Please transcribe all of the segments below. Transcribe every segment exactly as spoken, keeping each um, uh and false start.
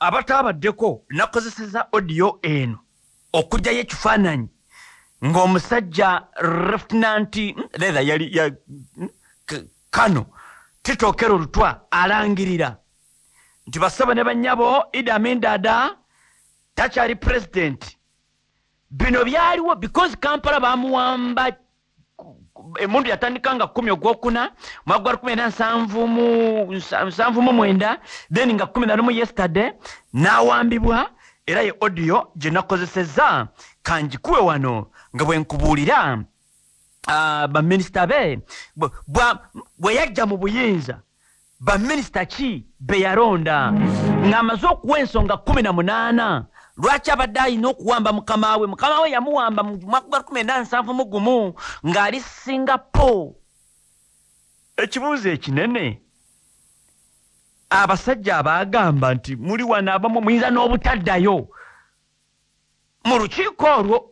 abatabaddeko nakozeseza audio eno okujjayo ekifaananyi ng'omusajja Lieutenant leather yali ya Kano Tito Okello Lutwa alangirira nti basaba ne bannyabo Idi Amin Dada takyali president. Bino byaliwo because Kampala bamuwamba emundu yatandika nga kumi ogwokuna mwaka gwa kumi na nsanvu mu nsanvu mu mwenda then nga kumi na lumu yesterday nawambibwa era ye audio gye nakozeseza kanjikuwe wano nga bwe nkubuulira uh, baminisita be bwe yajja mu buyinza baminisita ki be yalonda ng'amaze okuwa ensonga kumi na munaana lwaki abadde alina okuwamba mukama we mukama we yamuwamba mu mwaka gwa kumi na nsanvu mu gumu ng'ali Singapore. Ekibuuzo ekinene abasajja abaagamba nti muli wano abamu muyinza n'obutaddayo mu lukiiko olwo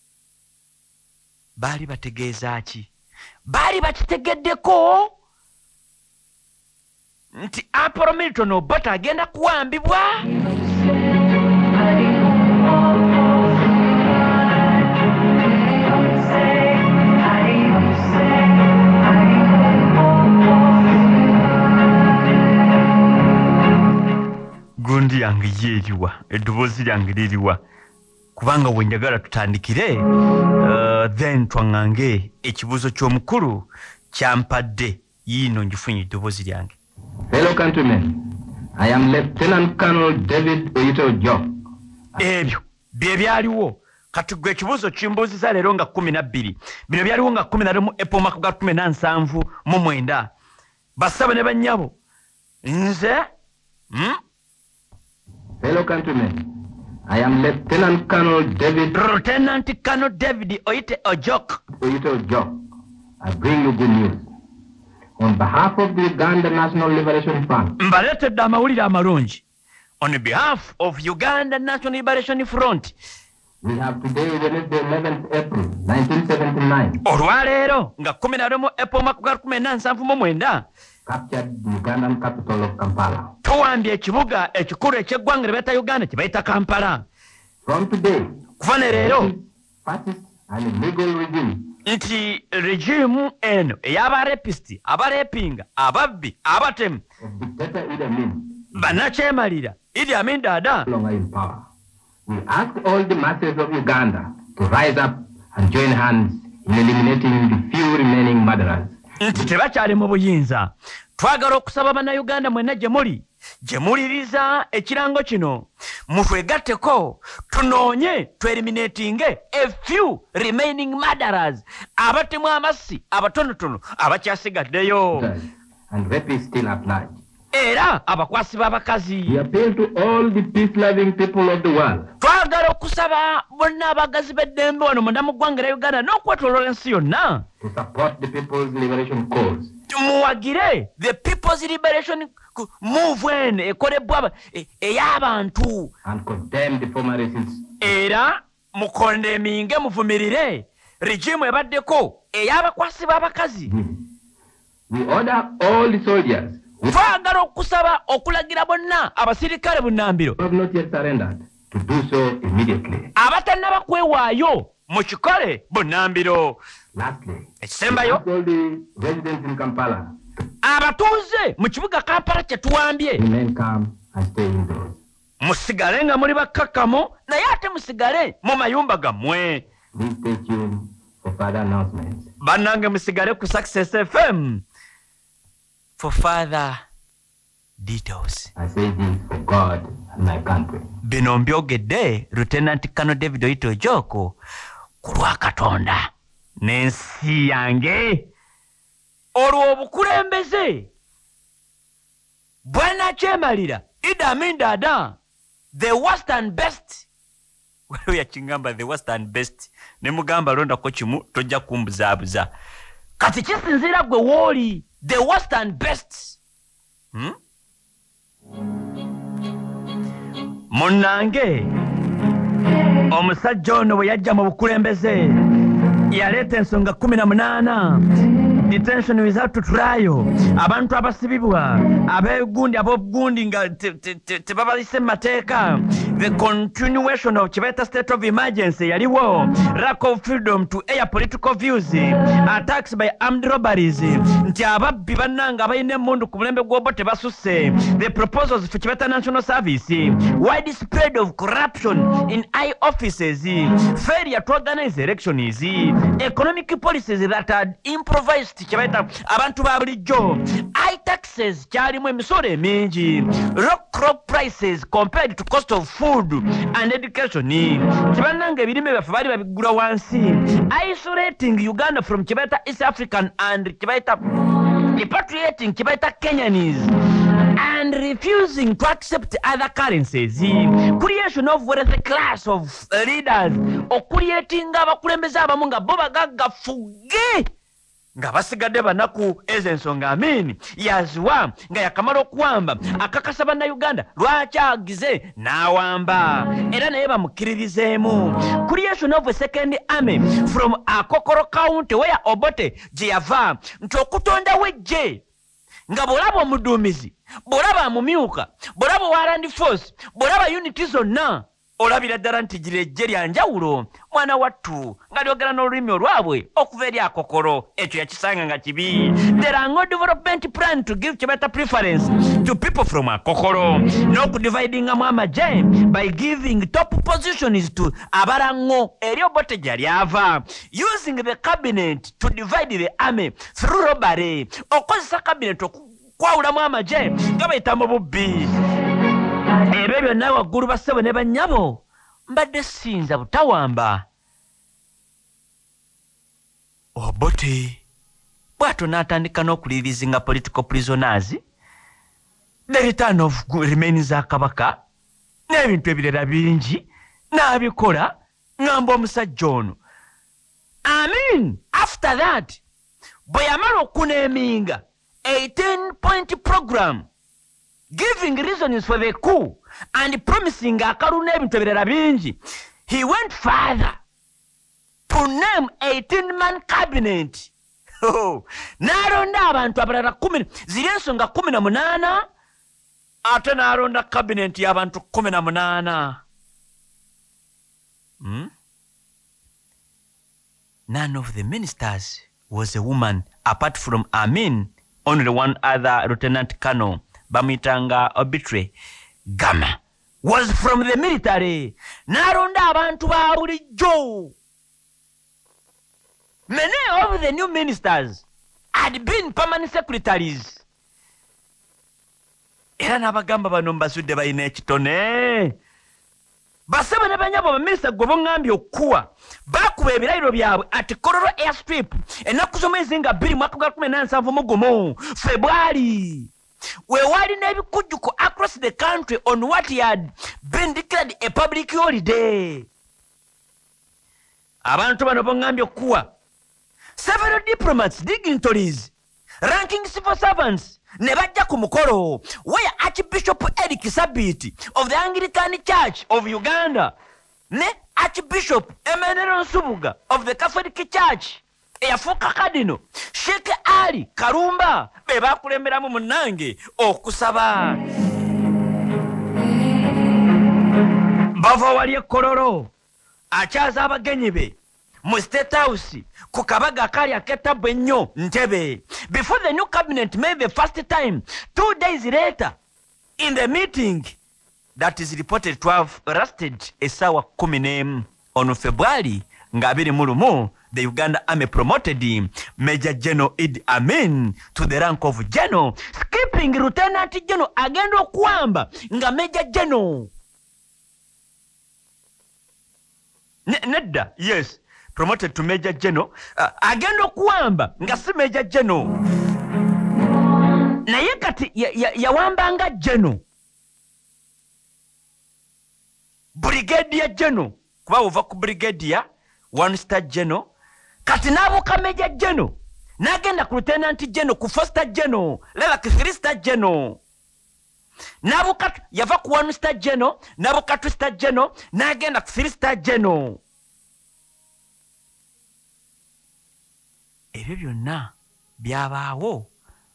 baali bategeeza ki? Baali bakitegeddeko nti Apollo Milton Obote agenda kuwambibwa? Gundi yange yeeriwa eddoboozi lyange liriwa kubanga bwe njagala tutandikire uh, then twaŋŋange ekibuuzo ky'omukulu kyampadde yiino ngifunye eddoboozi lyange. Fellow countrymen, I am Lieutenant Colonel David Oyito Ojok. Ebyo bye byaliwo kati gwe ekibuuzo kimbuuziza leero nga kumi na bbiri bino byaliwo nga kumi na lumu April mwaka gwa kumi na nsanvu mu mwenda. Basaba ne bannyabo nze hmm? Fellow countrymen, I am Lieutenant Colonel David Lieutenant Colonel David Oyito Ojok. Oyito Ojok. I bring you good news. On behalf of the Uganda National Liberation Front. Mbaletedde amawulire amalungi. On behalf of Uganda National Liberation Front. We have today Wednesday eleventh April nineteen seventy-nine. Olwaleero nga kumi na lumu April mwaka gwa kumi na nsanvu mu mwenda. Captured the Ugandan capital of Kampala. Tuwambye ekibuga ekikulu eky'eggwanga lye bayita Uganda kye bayita Kampala. From today, kuva ne leero fascist and illegal regime nti regime eno ey'abarepist abarepinga ababbi abatemu of dictator Idi Amin banakyemalira Idi Amin Dada no longer in power. We ask all the masses of Uganda to rise up and join hands in eliminating the few remaining murderers. Nti tebakyali mu buyinza. Twagala okusaba bannayuganda mwenna gye muli gye muliriza ekirango kino mutwegatteko tunoonye tweliminatinge a few remaining murderers abatemu amassi abatonotono abakyasigaddeyo and rape is still at large. Era abakwasi b'abakazi. We appeal to all the peace-loving people of the world. Twagala okusaba bonna abagazi b'eddembe wano munda mu ggwanga lya Uganda n'okwetoloola ensi yonna to support the people's liberation cause. Muwagire the people's liberation movement ekolebwa ey'abantu and condemn the former regimes. Era mukondeminge muvumirire regime ebaddeko ey'abakwasi b'abakazi. We order all the soldiers twagala okusaba okulagira bonna abasirikale bunnambiro have not yet surrendered to do so immediately. Abatannaba kwewaayo mukikole bunnambiro. Lastly, ekisembayo all the residents in Kampala abatuuze mu kibuga Kampala kye tuwambye remain calm and stay indoors. Musigale nga muli bakkakkamu naye ate musigale mu mayumba gammwe. Please stay tuned for further announcements. Bannange musigale ku Success F M for further details. I say this for God and my country. Bino mbyogedde Lieutenant Colonel David Oyito Ojok ku lwa Katonda n'ensi yange. Olwo obukulembeze bwanakyemalira Idi Amin Dada the worst and best. Waliwo yakingamba the worst and best ne mugamba londako kimu tojja kumbuzaabuza kati kisinziira gwe wooli the worst and best. hmm? Munnange omusajja ono bwe yajja mu bukulembeze yaleeta ensonga kumi na munaana detention without trial, abantu abasibibwa, abegundi abogundi nga tebabalise mateka, the continuation of Chibeta state of emergency yaliwo, lack of freedom to air political views, attacks by armed robberies, nti ababbi bannanga abayina emmundu ku mulembe gw'Obote basuse, the proposals for Chibeta National Service, widespread of corruption in high offices, failure to organize elections, economic policies that had improvised Chibeta abantu ba bulijjo, high taxes kyalimu emisolo emingi, low crop prices compared to cost of food and education. Kibannanga ebirime byaffe bali babigula wansi, isolating Uganda from Chibeta East African and Chibeta repatriating Chibeta Kenyans and refusing to accept other currencies, creation of wealthy class of leaders, or creating abakulembeze abamu nga bo bagaggafuge nga basigadde banaku ezensonga amini yazwa nga yakamala okuwamba akakasa bannayuganda lwaki agize n'awamba era naye bamukiririzeemu. Creation of a second army from Akokoro County where Obote gye yava, nti okutondawo ejje nga bw'olaba omuduumizi, bw'olaba amumyuka, bw'olaba Warland Force, bw'olaba unity zonna olabira ddala nti gira ejje lya njawulo. Mwana wattu nga lyogera n'olulimi olwabwe okuva eri Akokoro, ekyo yakisanga nga kibi. There are no development plan to give Chibeta preference to people from Akokoro, no dividingamu amagye by giving top positions to abalango eri Obote gye lyava, using the cabinet to divide the army through robbery, okozesa cabinet okwawulamu amagye nga bayita mu bubbi. Ebyo byonna waggulu bassebo ne bannyabo mbadde sinza butawamba. Obote bw'atyo n'atandika n'okulirizinga political prisoners, the return of remains za Kabaka n'ebintu ebirala bingi n'abikola ng'amba omusajja ono. Amin, after that bwe yamala okuneeminga eighteen point program giving reasons for the coup and promising akalulu n'ebintu ebirala bingi, he went further to name eighteen man cabinet. Oh, n'alonda abantu abalala kumi ziri ensonga kumi na munaana ate n'alonda cabinet y'abantu kumi na munaana. Hmm? None of the ministers was a woman apart from Amin, only one other Lieutenant Colonel Bamitanga Obitre Gama was from the military. N'alonda abantu ba bulijjo. Many of the new ministers had been permanent secretaries. Era n'abagamba bano mbasudde balina ekitone. Basaba ne banyabo baminisita gwe bongambye okuwa bakuba ebirayiro byabwe ati Kololo airstrip ennaku z'omwezi nga bbiri mwaka gwa kumi na nsanvu mu gumu February. We wali n'ebikujjuko across the country on what had been declared a public holiday. Abantu bano bongambye okuwa several diplomats, dignitaries, ranking civil servants ne bajja ku mukolo where Archbishop Eric Sabiti of the Anglican Church of Uganda ne Archbishop Emenero Nsubuga of the Catholic Church eyafuuka Cardinal Sheikh Ali Karumba be bakulemberamu munnange okusaba. Bava wali Kololo akyaza abagenyi be mu State House ku kabaga akali ak'ettabbu ennyo Ntebe. Before the new cabinet made the first time, two days later, in the meeting that is reported to have lasted essaawa kumi n'emu on February nga abiri mu lumu, the Uganda Army promoted him, Major General Idi Amin, to the rank of General, skipping Lieutenant General agenda okuwamba nga Major General. Nedda, yes, promoted to Major General, uh, agenda okuwamba nga si Major General. Naye kati yawambanga ya, ya General. Brigadier General, kuba uva ku Brigadier, one star General, kati n'abuuka Major General, n'agenda ku Lieutenant General, ku four star General, leba ku three star General. N'abuuka yava ku one star General, n'abuuka two star General, n'agenda ku three star General. Ebyo byonna byabaawo.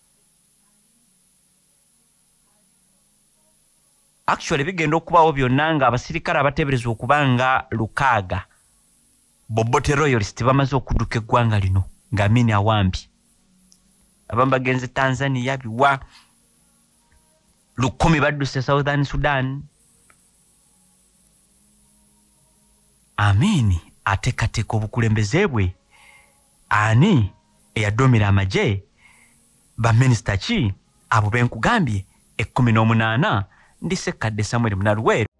Actually bigenda okubaawo byonna nga abasirikale abateeberezwa okuba nga lukaaga Bobote royalist bamaze okudduka eggwanga lino nga Amin Awambi. Abamu bagenze Tanzania biwa lukumi badduse Southern Sudan. Amin ateekateeka obukulembeze bwe ani eyadomera amagye baminisita ki abo benkugambye ekkumi n'omunaana ndi Ssekadde Samuel Munaluweero.